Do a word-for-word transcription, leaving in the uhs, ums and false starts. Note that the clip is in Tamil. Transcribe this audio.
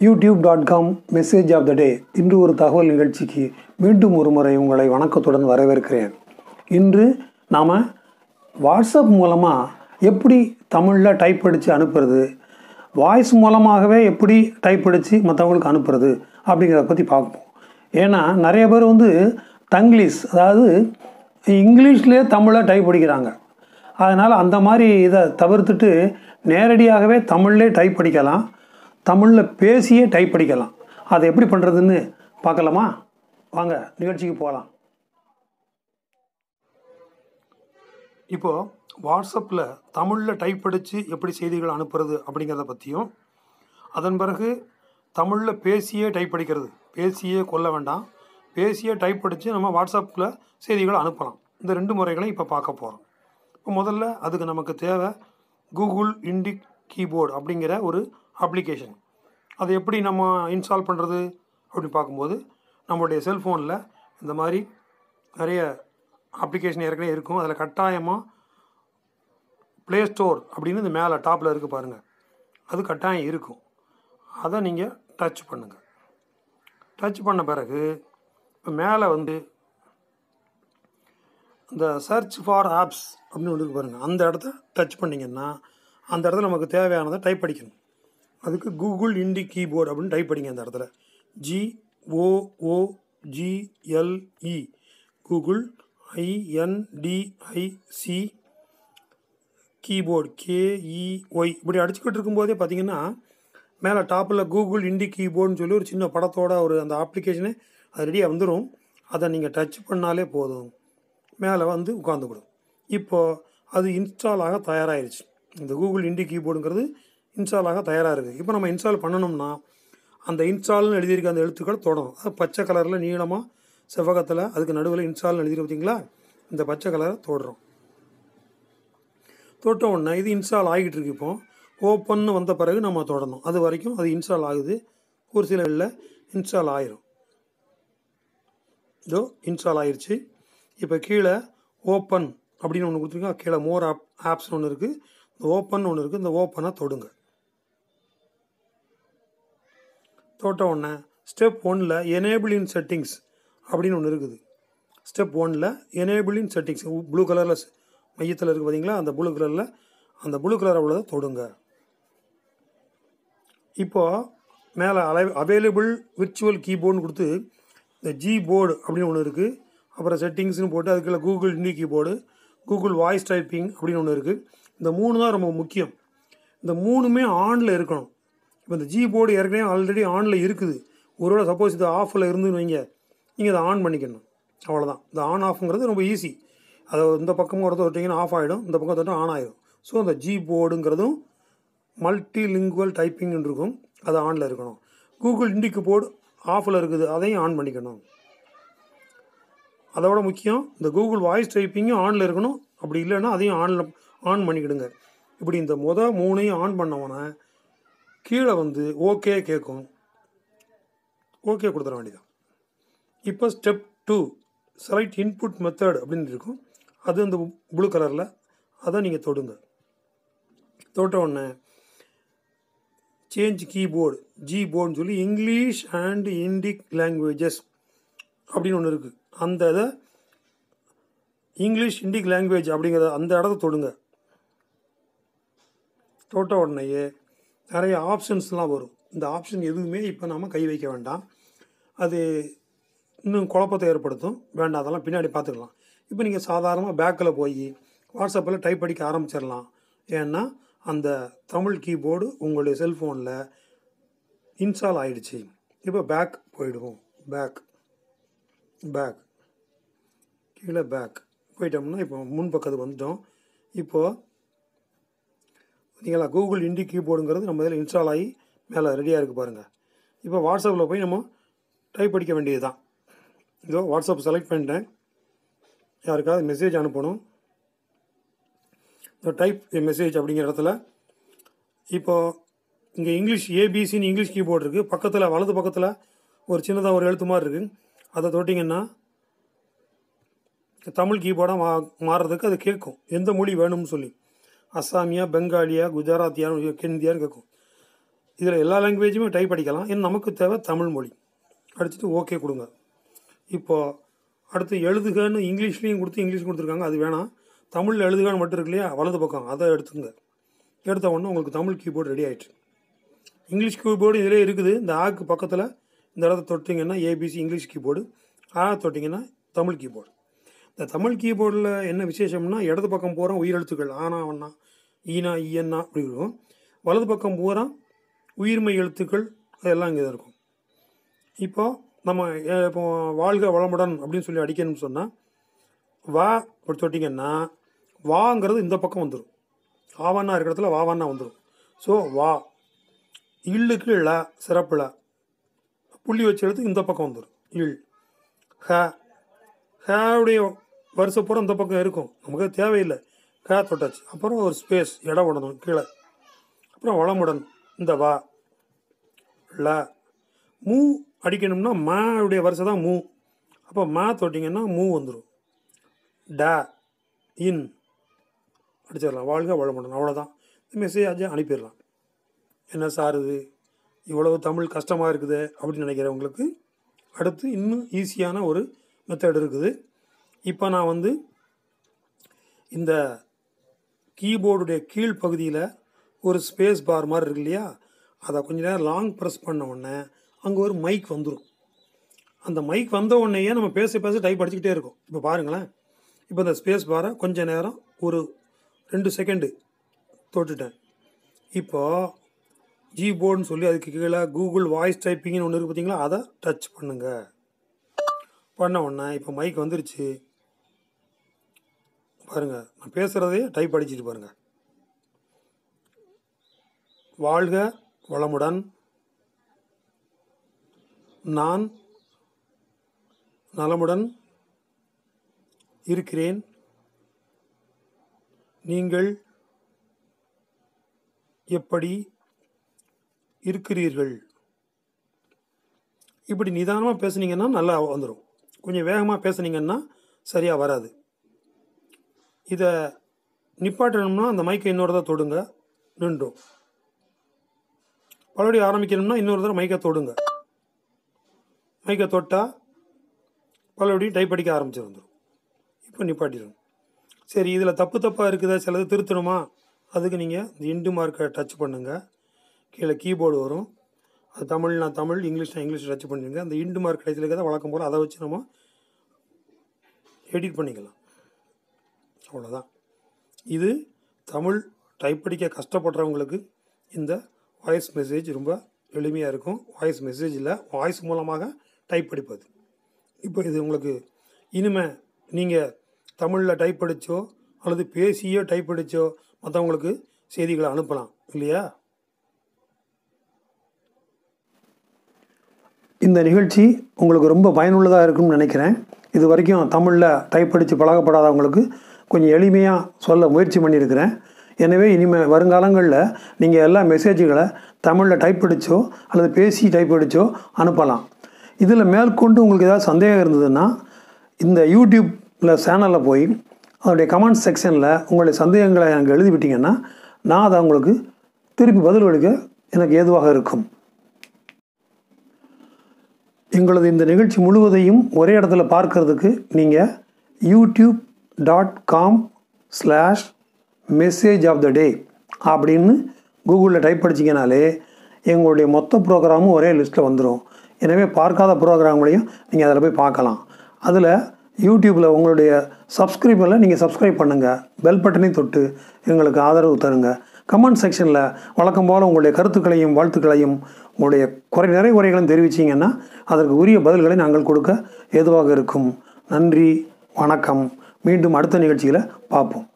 YouTube dot com message of the day இன்று ஒரு தகவல் நிகழ்ச்சிக்கு மீண்டும் ஒரு முறை உங்களை வணக்கத்துடன் வரவேற்கிறேன். இன்று நாம் வாட்ஸ்அப் மூலமாக எப்படி தமிழில் டைப் அடித்து அனுப்புறது, வாய்ஸ் மூலமாகவே எப்படி டைப் அடித்து மற்றவங்களுக்கு அனுப்புறது அப்படிங்கிறத பற்றி பார்ப்போம். ஏன்னா நிறைய பேர் வந்து தங்கிலீஷ், அதாவது இங்கிலீஷ்லேயே தமிழை டைப் அடிக்கிறாங்க. அதனால் அந்த மாதிரி இதை தவிர்த்துட்டு நேரடியாகவே தமிழ்லே டைப் அடிக்கலாம், தமிழில் பேசியே டைப் அடிக்கலாம். அதை எப்படி பண்ணுறதுன்னு பார்க்கலாமா? வாங்க நிகழ்ச்சிக்கு போகலாம். இப்போது வாட்ஸ்அப்பில் தமிழில் டைப் அடித்து எப்படி செய்திகள் அனுப்புறது அப்படிங்கிறத பற்றியும், அதன் பிறகு தமிழில் பேசியே டைப் அடிக்கிறது, பேசியே கொள்ள வேண்டாம், பேசியே டைப் அடித்து நம்ம வாட்ஸ்அப்பில் செய்திகளை அனுப்பலாம். இந்த ரெண்டு முறைகளையும் இப்போ பார்க்க போகிறோம். இப்போ முதல்ல அதுக்கு நமக்கு தேவை கூகுள் இண்டிக் கீபோர்டு அப்படிங்கிற ஒரு அப்ளிகேஷன். அதை எப்படி நம்ம இன்ஸ்டால் பண்ணுறது அப்படின்னு பார்க்கும்போது, நம்மளுடைய செல்ஃபோனில் இந்த மாதிரி நிறைய அப்ளிகேஷன் ஏற்கனவே இருக்கும். அதில் கட்டாயமாக ப்ளே ஸ்டோர் அப்படின்னு இந்த மேலே டாப்பில் இருக்குது பாருங்கள், அது கட்டாயம் இருக்கும். அதை நீங்கள் டச் பண்ணுங்கள். டச் பண்ண பிறகு இப்போ மேலே வந்து இந்த சர்ச் ஃபார் ஆப்ஸ் அப்படின்னு ஒன்று பாருங்கள், அந்த இடத்த டச் பண்ணிங்கன்னா அந்த இடத்துல நமக்கு தேவையானதை டைப் அடிக்கணும். அதுக்கு கூகுள் இண்டி கீபோர்டு அப்படின்னு டைப் அடிங்க. அந்த இடத்துல G O O G L E Google I N D I C keyboard K E Y இப்படி அடிச்சுக்கிட்டு இருக்கும்போதே பார்த்தீங்கன்னா மேலே டாப்பில் கூகுள் இண்டி கீபோர்டுன்னு சொல்லி ஒரு சின்ன படத்தோட ஒரு அந்த அப்ளிகேஷனே அது ரெடியாக வந்துடும். அதை நீங்கள் டச் பண்ணாலே போதும், மேலே வந்து உட்காந்துக்கிடும். இப்போது அது இன்ஸ்டால் ஆக தயாராகிடுச்சு. இந்த கூகுள் இண்டி கீபோர்டுங்கிறது இன்ஸ்டால் ஆக தயாராக இருக்குது. இப்போ நம்ம இன்ஸ்டால் பண்ணணும்னா அந்த இன்ஸ்டால்னு எழுதியிருக்க அந்த எழுத்துக்கள் தொடரும். அது பச்சை கலரில் நீளமாக செவ்வகத்தில் அதுக்கு நடுவில் இன்ஸ்டால்னு எழுதிருக்கு பார்த்தீங்களா, இந்த பச்சை கலரை தொடுறோம். தொட்ட உடனே இது இன்ஸ்டால் ஆகிட்டு இருக்கு. இப்போ ஓப்பன்னு வந்த பிறகு நம்ம தொடரணும். அது வரைக்கும் அது இன்ஸ்டால் ஆகுது. ஒரு சில இல்லை இன்ஸ்டால் ஆயிரும். இதோ இன்ஸ்டால் ஆயிடுச்சு. இப்போ கீழே ஓப்பன் அப்படின்னு ஒன்று கொடுத்துருக்கோம். கீழே மோர் ஆப் ஆப்ஸ்னு ஒன்று இருக்குது, இந்த ஓப்பன் ஒன்று இருக்குது. இந்த ஓப்பனை தொடுங்க. தொட்ட உடனே ஸ்டெப் ஒன்னில் எனேபிள் இன் செட்டிங்ஸ் அப்படின்னு ஒன்று இருக்குது. ஸ்டெப் ஒன்னில் எனேபிள் இன் செட்டிங்ஸ் ப்ளூ கலரில் மையத்தில் இருக்குது பார்த்தீங்களா, அந்த ப்ளூ கலரில் அந்த ப்ளூ கலரை உள்ளதை தொடுங்க. இப்போது மேலே அலை அவைலபிள் விர்ச்சுவல் கீபோர்டுன்னு கொடுத்து இந்த ஜி போர்டு அப்படின்னு ஒன்று இருக்குது. அப்புறம் செட்டிங்ஸ்னு போட்டு அதுக்குள்ள Google Indic keyboard, Google voice typing அப்படின்னு ஒன்று இருக்குது. இந்த மூணு தான் ரொம்ப முக்கியம். இந்த மூணுமே ஆனில் இருக்கணும். இப்போ இந்த ஜி போர்டு ஏற்கனவே ஆல்ரெடி ஆனில் இருக்குது. ஒருவேளை சப்போஸ் இது ஆஃபில் இருந்துன்னு வைங்க, நீங்கள் அதை ஆன் பண்ணிக்கணும். அவ்வளோதான். இந்த ஆன் ஆஃப்ங்கிறது ரொம்ப ஈஸி. அதை இந்த பக்கமும் ஒருத்தர் விட்டிங்கன்னா ஆஃப் ஆகிடும், இந்த பக்கம் தொட்டு ஆன் ஆகிடும். ஸோ அந்த ஜி போர்டுங்கிறதும் மல்டி லிங்குவல் டைப்பிங்னு இருக்கும், அது ஆனில் இருக்கணும். கூகுள் இண்டி கீபோர்டு ஆஃபில் இருக்குது, அதையும் ஆன் பண்ணிக்கணும். அதோட முக்கியம் இந்த கூகுள் வாய்ஸ் டைப்பிங்கும் ஆனில் இருக்கணும். அப்படி இல்லைன்னா அதையும் ஆனில் ஆன் பண்ணிக்கிடுங்க. இப்படி இந்த மொதல் மூணையும் ஆன் பண்ணவொன்னே கீழே வந்து ஓகே கேட்கும். ஓகே கொடுத்துட வேண்டியதான். இப்போ step two select input method அப்படின்னு இருக்கும். அது இந்த ப்ளூ கலரில், அதை நீங்கள் தொடுங்க. தொட்ட உடனே சேஞ்ச் கீபோர்டு ஜி போர்டுன்னு சொல்லி இங்கிலீஷ் அண்ட் இண்டிக் லாங்குவேஜஸ் அப்படின்னு ஒன்று இருக்குது. அந்த இதை இங்கிலீஷ் இண்டிக் லாங்குவேஜ் அப்படிங்கிறத அந்த இடத்த தொடுங்க. தொட்ட உடனேயே நிறைய ஆப்ஷன்ஸ்லாம் வரும். இந்த ஆப்ஷன் எதுவுமே இப்போ நாம் கை வைக்க வேண்டாம், அது இன்னும் குழப்பத்தை ஏற்படுத்தும். வேண்டாம், அதெல்லாம் பின்னாடி பார்த்துக்கலாம். இப்போ நீங்கள் சாதாரணமாக பேக்கில் போய் வாட்ஸ்அப்பில் டைப் அடிக்க ஆரம்பிச்சிடலாம். ஏன்னா அந்த தமிழ் கீபோர்டு உங்களுடைய செல்ஃபோனில் இன்ஸ்டால் ஆகிடுச்சு. இப்போ பேக் போயிடுவோம். பேக் பேக் கீழே பேக் போயிட்டோம்னா இப்போ முன்பக்கத்துக்கு வந்துட்டோம். இப்போது பார்த்தீங்களா கூகுள் இண்டி கீபோர்டுங்கிறது நம்ம இதில் இன்ஸ்டால் ஆகி மேலே ரெடியாக இருக்குது பாருங்கள். இப்போ வாட்ஸ்அப்பில் போய் நம்ம டைப் அடிக்க வேண்டியது தான். இதோ வாட்ஸ்அப் செலக்ட் பண்ணிட்டேன். யாருக்காவது மெசேஜ் அனுப்பணும். இந்த டைப் மெசேஜ் அப்படிங்கிற இடத்துல இப்போது இங்கே இங்கிலீஷ் ஏபிசின்னு இங்கிலீஷ் கீபோர்டு இருக்குது. பக்கத்தில் வலது பக்கத்தில் ஒரு சின்னதாக ஒரு எழுத்து மாதிரி இருக்குது. அதை தொட்டிங்கன்னா தமிழ் கீபோர்டாக மா மாறுறதுக்கு அது கேட்கும் எந்த மொழி வேணும்னு சொல்லி. அஸ்ஸாமியா, பெங்காலியா, குஜராத்தியா, ஹிந்தியான்னு கேட்கும். இதில் எல்லா லாங்குவேஜுமே டைப் அடிக்கலாம். ஏன்னா நமக்கு தேவை தமிழ் மொழி. அடிச்சுட்டு ஓகே கொடுங்க. இப்போது அடுத்து எழுதுகன்னு இங்கிலீஷ்லேயும் கொடுத்து இங்கிலீஷ் கொடுத்துருக்காங்க, அது வேணாம். தமிழில் எழுதுகான்னு மட்டும் இருக்கு இல்லையா, வலது பக்கம் அதை எடுத்துங்க. எடுத்த உடனே உங்களுக்கு தமிழ் கீபோர்டு ரெடி ஆகிடுச்சு. இங்கிலீஷ் கீபோர்டு இதிலே இருக்குது. இந்த ஆக்கு பக்கத்தில் இந்த இடத்த தொட்டிங்கன்னா ஏபிசி இங்கிலீஷ் கீபோர்டு, ஆ தொட்டிங்கன்னா தமிழ் கீபோர்டு. இந்த தமிழ் கீபோர்டில் என்ன விசேஷம்னா, இடது பக்கம் பூரா உயிரெழுத்துக்கள் ஆனா ஒன்னா ஈனா ஈயன்னா அப்படி இருக்கும். வலது பக்கம் பூரா உயிர்மை எழுத்துக்கள் அதெல்லாம் இங்கே இருக்கும். இப்போ நம்ம இப்போ வாழ்க வளமுடன் அப்படின்னு சொல்லி அடிக்கணும்னு சொன்னால் வா அப்படி தொட்டிங்கன்னா வாங்கிறது இந்த பக்கம் வந்துடும். ஆவான்னா இருக்கிற இடத்துல வாவான்னா வந்துடும். ஸோ வா. இல்லுக்கு ல சிறப்புல புள்ளி வச்சு எழுத்து இந்த பக்கம் வந்துடும். இல். ஹ ஹேவுடைய வருஷப்பூரம் இந்த பக்கம் இருக்கும், நமக்கு தேவையில்லை. ஹே தொட்டாச்சு. அப்புறம் ஒரு ஸ்பேஸ் இடம் விடணும் கீழே. அப்புறம் வளமுடன் இந்த வா. ல மூ அடிக்கணும்னா மாவுடைய வருஷம் தான் மூ. அப்போ மா தொட்டிங்கன்னா மூ வந்துடும். ட இன் அடிச்சிடலாம். வாழ்க வளமுடன், அவ்வளோதான். மெசேஜ் அனுப்பிடலாம். என்ன சார் இது இவ்வளவு தமிழ் கஷ்டமாக இருக்குது அப்படின்னு நினைக்கிறவங்களுக்கு அடுத்து இன்னும் ஈஸியான ஒரு மெத்தட் இருக்குது. இப்போ நான் வந்து இந்த கீபோர்டுடைய கீழ் பகுதியில் ஒரு ஸ்பேஸ் பார் மாதிரி இருக்கு இல்லையா, அதை கொஞ்ச நேரம் லாங் ப்ரெஸ் பண்ண உடனே அங்கே ஒரு மைக் வந்துடும். அந்த மைக் வந்த உடனேயே நம்ம பேச பேச டைப் அடிச்சுக்கிட்டே இருக்கும். இப்போ பாருங்களேன், இப்போ இந்த ஸ்பேஸ் பாரை கொஞ்ச நேரம் ஒரு ரெண்டு செகண்டு தொட்டுட்டேன். இப்போது ஜிபோர்டுன்னு சொல்லி அதுக்கு கீழே கூகுள் வாய்ஸ் டைப்பிங்னு ஒன்று இருக்குது பார்த்தீங்களா, அதை டச் பண்ணுங்கள். பண்ண உடனே இப்போ மைக் வந்துருச்சு. பாருங்கள், நான் பேசுகிறதே டைப் அடிச்சுட்டு பாருங்கள். வாழ்க வளமுடன், நான் நலமுடன் இருக்கிறேன், நீங்கள் எப்படி இருக்கிறீர்கள். இப்படி நிதானமாக பேசுனீங்கன்னா நல்லா வந்துடும். கொஞ்சம் வேகமாக பேசுனீங்கன்னா சரியாக வராது. இதை நிப்பாட்டணும்னா அந்த மைக்கை இன்னொரு தடவை தொடுங்க, நின்றும். மறுபடியும் ஆரம்பிக்கணும்னா இன்னொரு தடவை மைக்கை தொடுங்க. மைக்கை தொட்டால் மறுபடியும் டைப் அடிக்க ஆரம்பிச்சு வந்துடும். இப்போ நிப்பாட்டிடும். சரி, இதில் தப்பு தப்பாக இருக்குதா, சிலது திருத்தணுமா, அதுக்கு நீங்கள் இந்த இண்டு மார்க்கை டச் பண்ணுங்கள். கீழே கீபோர்டு வரும். அது தமிழ்னா தமிழ், இங்கிலீஷ்னா இங்கிலீஷ் டச் பண்ணிடுங்க. அந்த இண்டு மார்க் கடைசியில் இருக்கிறத வழக்கம் போல் அதை வச்சு நம்ம எடிட் பண்ணிக்கலாம். அவ்வளோதான். இது தமிழ் டைப் அடிக்க கஷ்டப்படுறவங்களுக்கு இந்த வாய்ஸ் மெசேஜ் ரொம்ப எளிமையாக இருக்கும். வாய்ஸ் மெசேஜில் வாய்ஸ் மூலமாக டைப் அடிப்பது. இப்போ இது உங்களுக்கு இனிமேல் நீங்கள் தமிழில் டைப் அடித்தோ அல்லது பேசியோ டைப் அடித்தோ மற்றவங்களுக்கு செய்திகளை அனுப்பலாம் இல்லையா. இந்த நிகழ்ச்சி உங்களுக்கு ரொம்ப பயனுள்ளதாக இருக்கும்னு நினைக்கிறேன். இது வரைக்கும் தமிழில் டைப் அடித்து பழகப்படாதவங்களுக்கு கொஞ்சம் எளிமையாக சொல்ல முயற்சி பண்ணியிருக்கிறேன். எனவே இனிமேல் வருங்காலங்களில் நீங்கள் எல்லா மெசேஜுகளை தமிழில் டைப் அடித்தோ அல்லது பேசி டைப் அடித்தோ அனுப்பலாம். இதில் மேற்கொண்டு உங்களுக்கு ஏதாவது சந்தேகம் இருந்ததுன்னா இந்த யூடியூப்பில் சேனலில் போய் அதனுடைய கமெண்ட் செக்ஷனில் உங்களுடைய சந்தேகங்களை எனக்கு எழுதிவிட்டிங்கன்னா நான் அதை உங்களுக்கு திருப்பி பதில் அளிக்க எனக்கு ஏதுவாக இருக்கும். எங்களது இந்த நிகழ்ச்சி முழுவதையும் ஒரே இடத்துல பார்க்கறதுக்கு நீங்கள் YouTube dot com slash message of the day அப்படின்னு கூகுளில் டைப் படிச்சிங்கனாலே எங்களுடைய மொத்த ப்ரோக்ராமும் ஒரே லிஸ்ட்டில் வந்துடும். எனவே பார்க்காத ப்ரோக்ராம்களையும் நீங்கள் அதில் போய் பார்க்கலாம். அதில் யூடியூப்பில் உங்களுடைய சப்ஸ்கிரைபில் நீங்கள் சப்ஸ்கிரைப் பண்ணுங்கள். பெல் பட்டனையும் தொட்டு எங்களுக்கு ஆதரவு தருங்க. கமெண்ட் செக்ஷனில் வழக்கம் போல் உங்களுடைய கருத்துக்களையும் வாழ்த்துக்களையும் உங்களுடைய குறை நிறை குறைகளையும் தெரிவிச்சிங்கன்னா அதற்கு உரிய பதில்களை நாங்கள் கொடுக்க ஏதுவாக இருக்கும். நன்றி, வணக்கம். மீண்டும் அடுத்த நிகழ்ச்சியில் பார்ப்போம்.